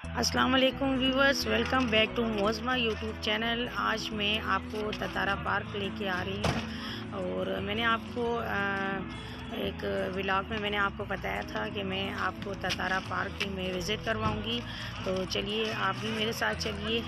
अस्सलाम वालेकुम viewers, welcome back to Mozma YouTube channel. आज मैं आपको ततारा पार्क लेके आ रही हूँ और मैंने आपको एक व्लॉग में मैंने आपको बताया था कि मैं आपको ततारा पार्क में विज़िट करवाऊँगी। तो चलिए आप भी मेरे साथ चलिए।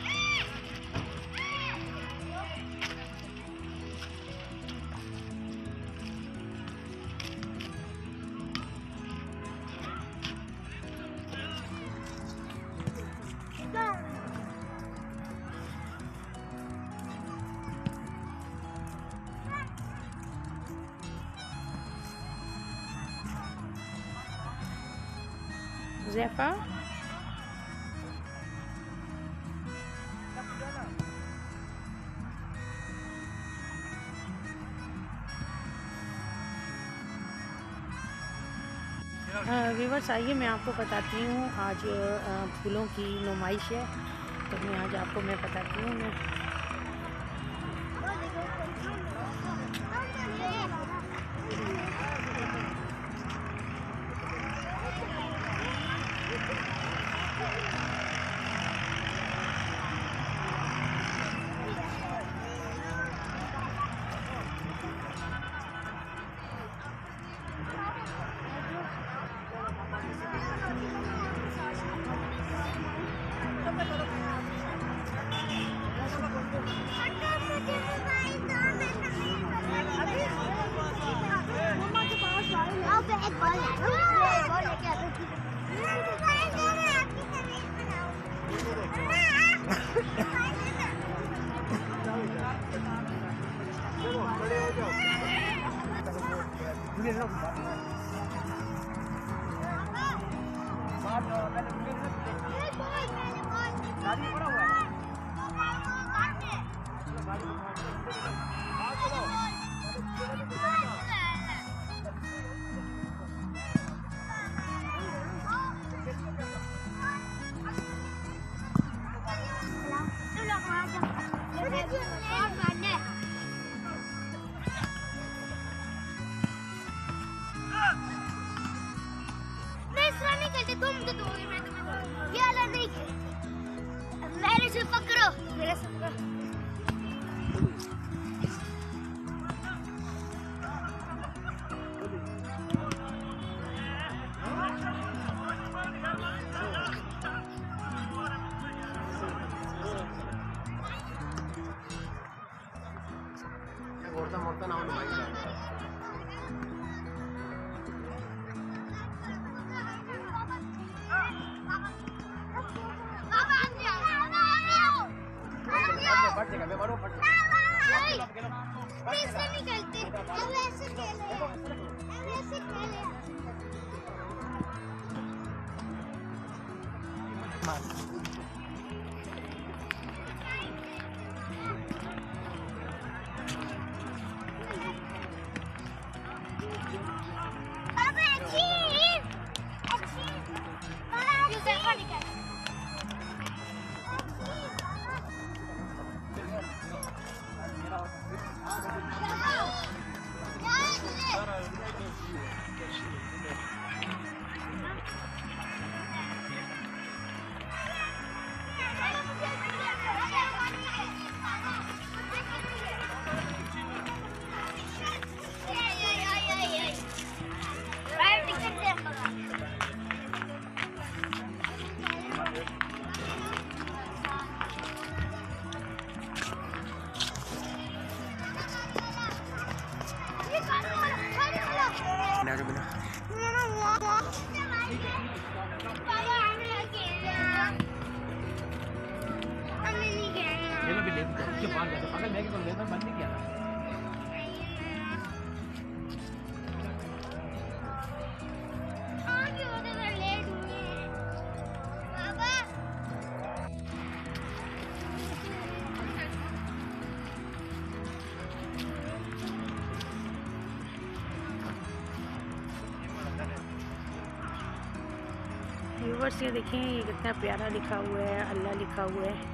ज़ैफ़ा व्यूवर्स, आइए मैं आपको बताती हूँ। आज फूलों की नुमाइश है, तो मैं आज आपको मैं बताती हूँ। मैं मेरे से पकड़ो, मेरे से पकड़ो। ऐसे नहीं खेलते, अब ऐसे खेले, अब ऐसे खेले। अब अच्छी, अच्छी, यूज़र निकाल। व्यूवर्स, ये देखें, ये कितना प्यारा लिखा हुआ है, अल्लाह लिखा हुआ है।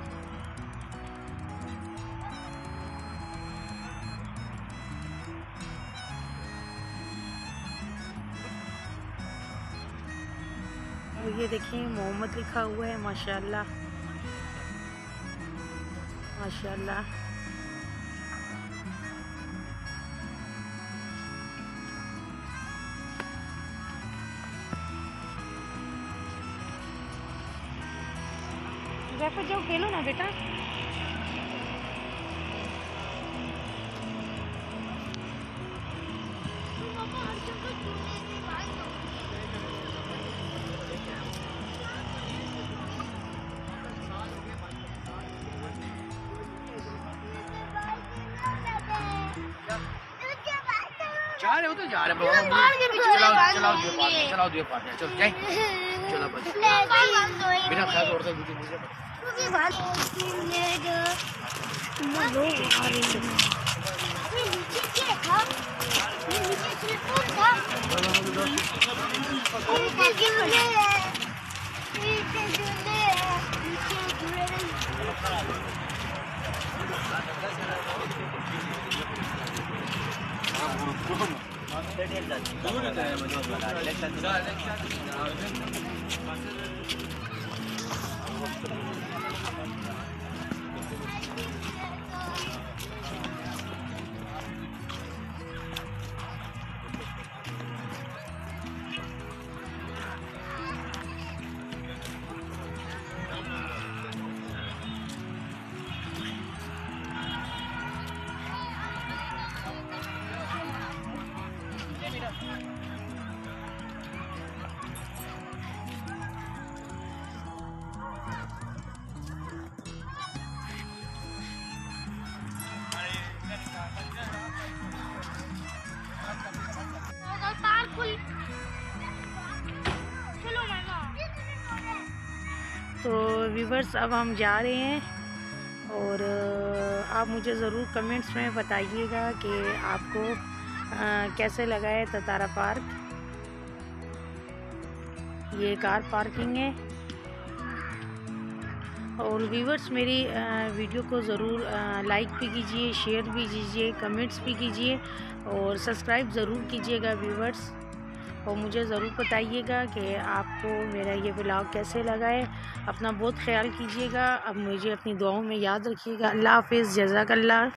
ये देखिए मोहम्मद लिखा हुआ है, माशाल्लाह माशाल्लाह। जैफर जाओ खेलो ना बेटा। जा रहे हो तो जा रहे हो। चलाओ दिए पार्टी चलो जाए। चलो बस बिना ख्याल छोड़ते मुझे तो व्यूवर्स अब हम जा रहे हैं और आप मुझे ज़रूर कमेंट्स में बताइएगा कि आपको कैसे लगा है ततारा पार्क। ये कार पार्किंग है। और व्यूवर्स मेरी वीडियो को ज़रूर लाइक भी कीजिए, शेयर भी कीजिए, कमेंट्स भी कीजिए और सब्सक्राइब ज़रूर कीजिएगा व्यूवर्स। और मुझे ज़रूर बताइएगा कि आपको मेरा ये व्लॉग कैसे लगा है। अपना बहुत ख्याल कीजिएगा। अब मुझे अपनी दुआओं में याद रखिएगा। अल्लाह हाफ़िज़, जज़ाकल्लाह।